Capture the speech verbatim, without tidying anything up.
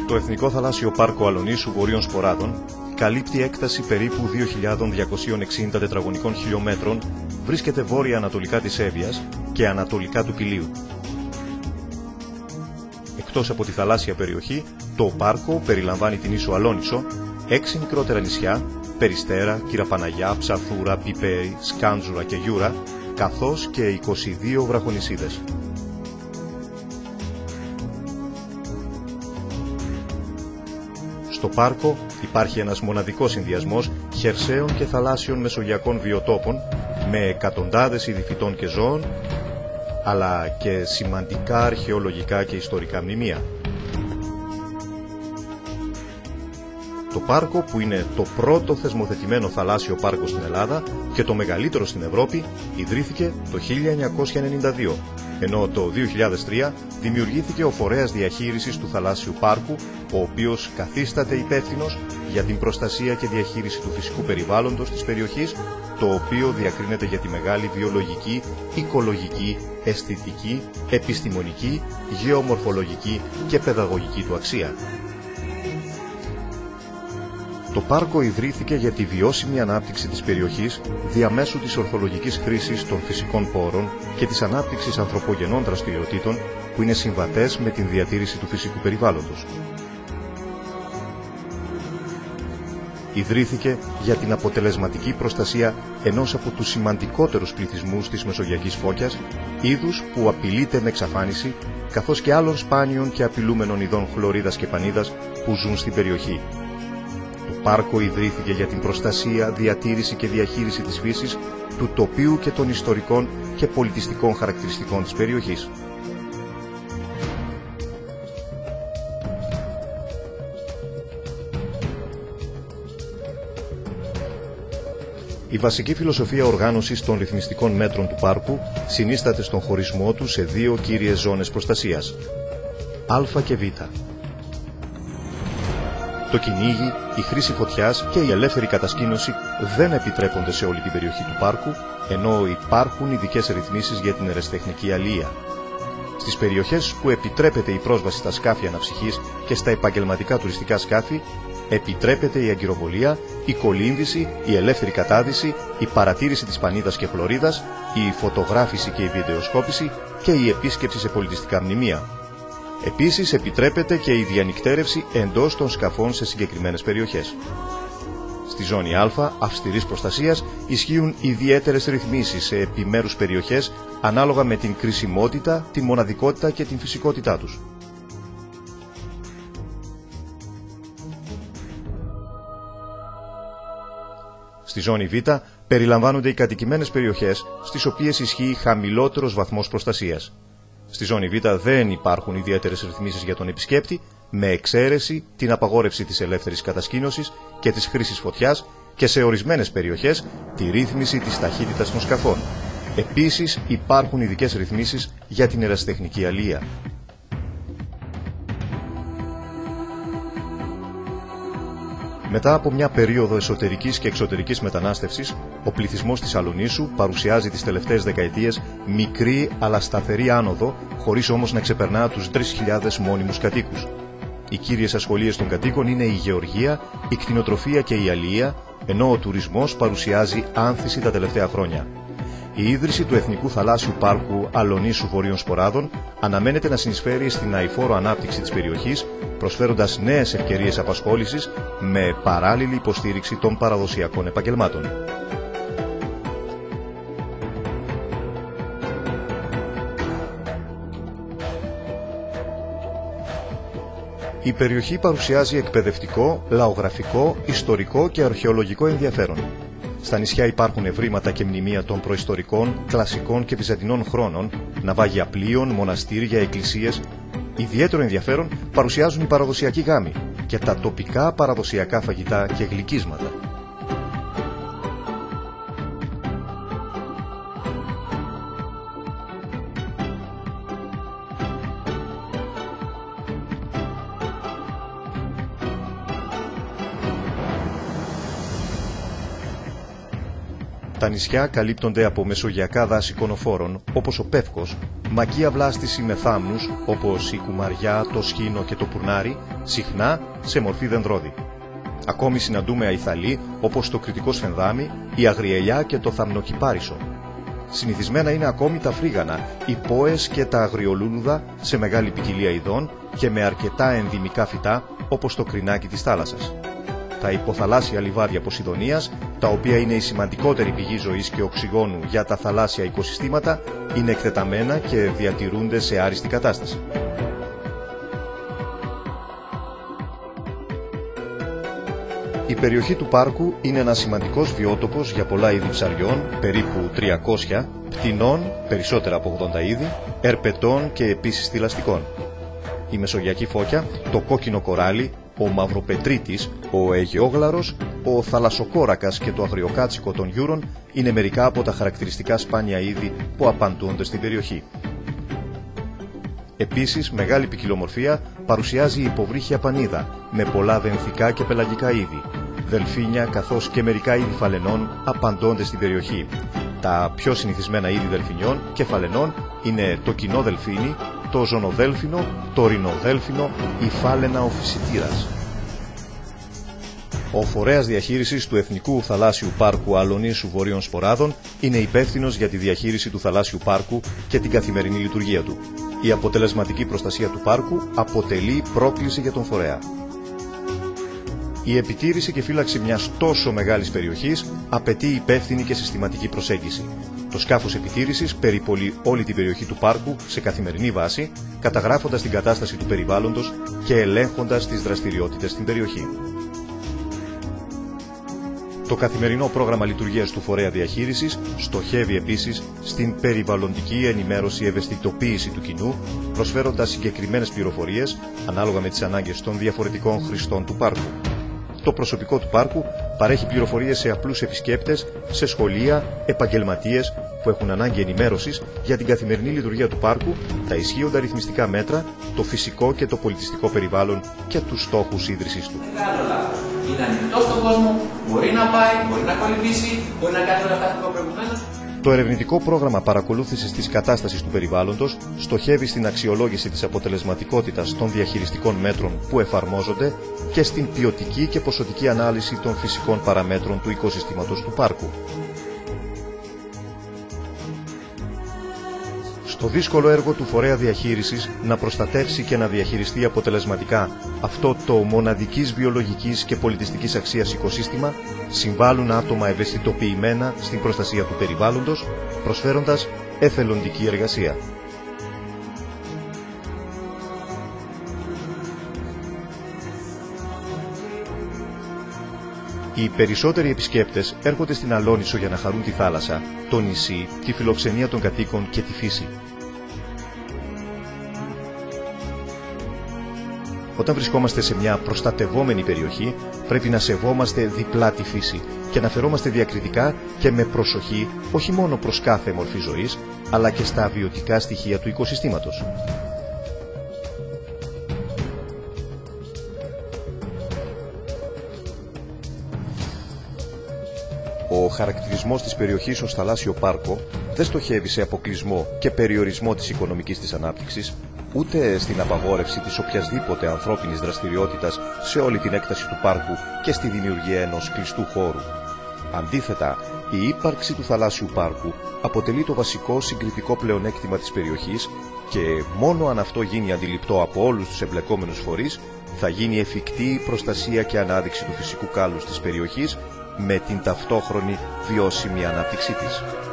Το Εθνικό Θαλάσσιο Πάρκο Αλονίσου Βορείων Σποράδων καλύπτει έκταση περίπου δύο χιλιάδες διακόσια εξήντα τετραγωνικών χιλιόμετρων, βρίσκεται βόρεια-ανατολικά της Εύβοιας και ανατολικά του Πηλίου. Εκτός από τη θαλάσσια περιοχή, το πάρκο περιλαμβάνει την ίσο Αλόνισο, έξι μικρότερα νησιά, Περιστέρα, Κυραπαναγιά, Ψαρθούρα, Πιπέρι, Σκάντζουρα και Γιούρα, καθώς και είκοσι δύο βραχονησίδες. Στο πάρκο υπάρχει ένας μοναδικός συνδυασμός χερσαίων και θαλάσσιων μεσογειακών βιοτόπων με εκατοντάδες είδη φυτών και ζώων, αλλά και σημαντικά αρχαιολογικά και ιστορικά μνημεία. Το πάρκο, που είναι το πρώτο θεσμοθετημένο θαλάσσιο πάρκο στην Ελλάδα και το μεγαλύτερο στην Ευρώπη, ιδρύθηκε το χίλια εννιακόσια ενενήντα δύο, ενώ το δύο χιλιάδες τρία δημιουργήθηκε ο Φορέας Διαχείρισης του Θαλάσσιου Πάρκου, ο οποίος καθίσταται υπεύθυνος για την προστασία και διαχείριση του φυσικού περιβάλλοντος της περιοχής, το οποίο διακρίνεται για τη μεγάλη βιολογική, οικολογική, αισθητική, επιστημονική, γεωμορφολογική και παιδαγωγική του αξία. Το πάρκο ιδρύθηκε για τη βιώσιμη ανάπτυξη της περιοχής διαμέσου της ορθολογικής χρήσης των φυσικών πόρων και της ανάπτυξης ανθρωπογενών δραστηριοτήτων που είναι συμβατές με την διατήρηση του φυσικού περιβάλλοντος. Ιδρύθηκε για την αποτελεσματική προστασία ενός από τους σημαντικότερους πληθυσμούς της Μεσογειακής Φώκιας, είδους που απειλείται με εξαφάνιση, καθώς και άλλων σπάνιων και απειλούμενων ειδών χλωρίδας και πανίδας που ζουν στην περιοχή. Το πάρκο ιδρύθηκε για την προστασία, διατήρηση και διαχείριση της φύσης, του τοπίου και των ιστορικών και πολιτιστικών χαρακτηριστικών της περιοχής. Η βασική φιλοσοφία οργάνωσης των ρυθμιστικών μέτρων του πάρκου συνίσταται στον χωρισμό του σε δύο κύριες ζώνες προστασίας, Α και Β. Το κυνήγι, η χρήση φωτιάς και η ελεύθερη κατασκήνωση δεν επιτρέπονται σε όλη την περιοχή του πάρκου, ενώ υπάρχουν ειδικές ρυθμίσεις για την ερασιτεχνική αλληλεία. Στις περιοχές που επιτρέπεται η πρόσβαση στα σκάφη αναψυχής και στα επαγγελματικά τουριστικά σκάφη, επιτρέπεται η αγκυροβολία, η κολύμβηση, η ελεύθερη κατάδυση, η παρατήρηση της πανίδας και χλωρίδας, η φωτογράφηση και η βιντεοσκόπηση και η επίσκεψη σε πολιτιστικά μνημεία. Επίσης, επιτρέπεται και η διανυκτέρευση εντός των σκαφών σε συγκεκριμένες περιοχές. Στη ζώνη Α, αυστηρής προστασίας, ισχύουν ιδιαίτερες ρυθμίσεις σε επιμέρους περιοχές ανάλογα με την κρισιμότητα, τη μοναδικότητα και την φυσικότητά τους. Στη ζώνη Β περιλαμβάνονται οι κατοικημένες περιοχές, στις οποίες ισχύει χαμηλότερος βαθμός προστασίας. Στη ζώνη Β δεν υπάρχουν ιδιαίτερες ρυθμίσεις για τον επισκέπτη, με εξαίρεση την απαγόρευση της ελεύθερης κατασκήνωσης και της χρήσης φωτιάς και σε ορισμένες περιοχές τη ρύθμιση της ταχύτητας των σκαφών. Επίσης υπάρχουν ειδικές ρυθμίσεις για την ερασιτεχνική αλληλεία. Μετά από μια περίοδο εσωτερικής και εξωτερικής μετανάστευσης, ο πληθυσμός της Αλονίσου παρουσιάζει τις τελευταίες δεκαετίες μικρή αλλά σταθερή άνοδο, χωρίς όμως να ξεπερνά τους τρεις χιλιάδες μόνιμους κατοίκους. Οι κύριες ασχολίες των κατοίκων είναι η γεωργία, η κτηνοτροφία και η αλληλεία, ενώ ο τουρισμός παρουσιάζει άνθηση τα τελευταία χρόνια. Η ίδρυση του Εθνικού Θαλάσσιου Πάρκου Αλονίσου Βορείων Σποράδων αναμένεται να συνεισφέρει στην αειφόρο ανάπτυξη της περιοχής, προσφέροντας νέες ευκαιρίες απασχόλησης με παράλληλη υποστήριξη των παραδοσιακών επαγγελμάτων. Η περιοχή παρουσιάζει εκπαιδευτικό, λαογραφικό, ιστορικό και αρχαιολογικό ενδιαφέρον. Στα νησιά υπάρχουν ευρήματα και μνημεία των προϊστορικών, κλασικών και βυζαντινών χρόνων, ναυάγια πλοίων, μοναστήρια, εκκλησίες. Ιδιαίτερο ενδιαφέρον παρουσιάζουν οι παραδοσιακοί γάμοι και τα τοπικά παραδοσιακά φαγητά και γλυκίσματα. Τα νησιά καλύπτονται από μεσογειακά δάση κονοφόρων, όπως ο Πεύκος, μακία βλάστηση με θάμνους, όπως η Κουμαριά, το Σχήνο και το Πουρνάρι, συχνά σε μορφή δενδρώδη. Ακόμη συναντούμε αϊθαλοί, όπως το Κρητικό Σφενδάμι, η Αγριελιά και το Θαμνοκυπάρισο. Συνηθισμένα είναι ακόμη τα φρίγανα, οι πόες και τα αγριολούλουδα σε μεγάλη ποικιλία ειδών και με αρκετά ενδυμικά φυτά, όπως το κρινάκι της θάλασσας. Τα υποθαλάσσια λιβάδια Ποσειδονίας, τα οποία είναι η σημαντικότερη πηγή ζωής και οξυγόνου για τα θαλάσσια οικοσυστήματα, είναι εκτεταμένα και διατηρούνται σε άριστη κατάσταση. Η περιοχή του πάρκου είναι ένας σημαντικός βιότοπος για πολλά είδη ψαριών, περίπου τριακόσια, πτηνών, περισσότερα από ογδόντα είδη, ερπετών και επίσης θηλαστικών. Η μεσογειακή φώκια, το κόκκινο κοράλι, ο μαυροπετρίτης, ο αιγαιόγλαρος, ο θαλασσοκόρακας και το αγριοκάτσικο των Γιούρων είναι μερικά από τα χαρακτηριστικά σπάνια είδη που απαντούνται στην περιοχή. Επίσης, μεγάλη ποικιλομορφία παρουσιάζει η υποβρύχια πανίδα, με πολλά δενθικά και πελαγικά είδη. Δελφίνια καθώς και μερικά είδη φαλενών απαντώνται στην περιοχή. Τα πιο συνηθισμένα είδη δελφινιών και φαλενών είναι το κοινό δελφίνι, το ζωνοδέλφινο, το ρινοδέλφινο, η φάλαινα ο φυσιτήρας. Ο φορέας διαχείρισης του Εθνικού Θαλάσσιου Πάρκου Αλονίσου Βορείων Σποράδων είναι υπεύθυνος για τη διαχείριση του θαλάσσιου πάρκου και την καθημερινή λειτουργία του. Η αποτελεσματική προστασία του πάρκου αποτελεί πρόκληση για τον φορέα. Η επιτήρηση και φύλαξη μιας τόσο μεγάλης περιοχής απαιτεί υπεύθυνη και συστηματική προσέγγιση. Το σκάφος επιτήρησης περιπολεί όλη την περιοχή του πάρκου σε καθημερινή βάση, καταγράφοντας την κατάσταση του περιβάλλοντος και ελέγχοντας τις δραστηριότητες στην περιοχή. Το καθημερινό πρόγραμμα λειτουργίας του φορέα διαχείρισης στοχεύει επίσης στην περιβαλλοντική ενημέρωση, ευαισθητοποίηση του κοινού, προσφέροντας συγκεκριμένες πληροφορίες ανάλογα με τις ανάγκες των διαφορετικών χρηστών του πάρκου. Το προσωπικό του πάρκου παρέχει πληροφορίες σε απλούς επισκέπτες, σε σχολεία, επαγγελματίες που έχουν ανάγκη ενημέρωσης για την καθημερινή λειτουργία του πάρκου, τα ισχύοντα ρυθμιστικά μέτρα, το φυσικό και το πολιτιστικό περιβάλλον και τους στόχους ίδρυσης του. Είναι ανοιχτό στον κόσμο, μπορεί να πάει, μπορεί να κολυμπήσει, μπορεί να κάνει όλα αυτά που είπα προηγουμένως. Το ερευνητικό πρόγραμμα παρακολούθησης της κατάστασης του περιβάλλοντος στοχεύει στην αξιολόγηση της αποτελεσματικότητας των διαχειριστικών μέτρων που εφαρμόζονται και στην ποιοτική και ποσοτική ανάλυση των φυσικών παραμέτρων του οικοσυστήματος του πάρκου. Στο δύσκολο έργο του φορέα διαχείρισης να προστατεύσει και να διαχειριστεί αποτελεσματικά αυτό το μοναδικής βιολογικής και πολιτιστικής αξίας οικοσύστημα, συμβάλλουν άτομα ευαισθητοποιημένα στην προστασία του περιβάλλοντος, προσφέροντας εθελοντική εργασία. Οι περισσότεροι επισκέπτες έρχονται στην Αλόνησο για να χαρούν τη θάλασσα, το νησί, τη φιλοξενία των κατοίκων και τη φύση. Όταν βρισκόμαστε σε μια προστατευόμενη περιοχή, πρέπει να σεβόμαστε διπλά τη φύση και να φερόμαστε διακριτικά και με προσοχή όχι μόνο προς κάθε μορφή ζωής, αλλά και στα βιωτικά στοιχεία του οικοσυστήματος. Ο χαρακτηρισμός της περιοχής ως θαλάσσιο πάρκο δεν στοχεύει σε αποκλεισμό και περιορισμό της οικονομικής της ανάπτυξης, ούτε στην απαγόρευση της οποιασδήποτε ανθρώπινης δραστηριότητας σε όλη την έκταση του πάρκου και στη δημιουργία ενός κλειστού χώρου. Αντίθετα, η ύπαρξη του θαλάσσιου πάρκου αποτελεί το βασικό συγκριτικό πλεονέκτημα της περιοχής και μόνο αν αυτό γίνει αντιληπτό από όλους τους εμπλεκόμενους φορείς, θα γίνει εφικτή η προστασία και ανάδειξη του φυσικού κάλους της περιοχής με την ταυτόχρονη βιώσιμη ανάπτυξή της.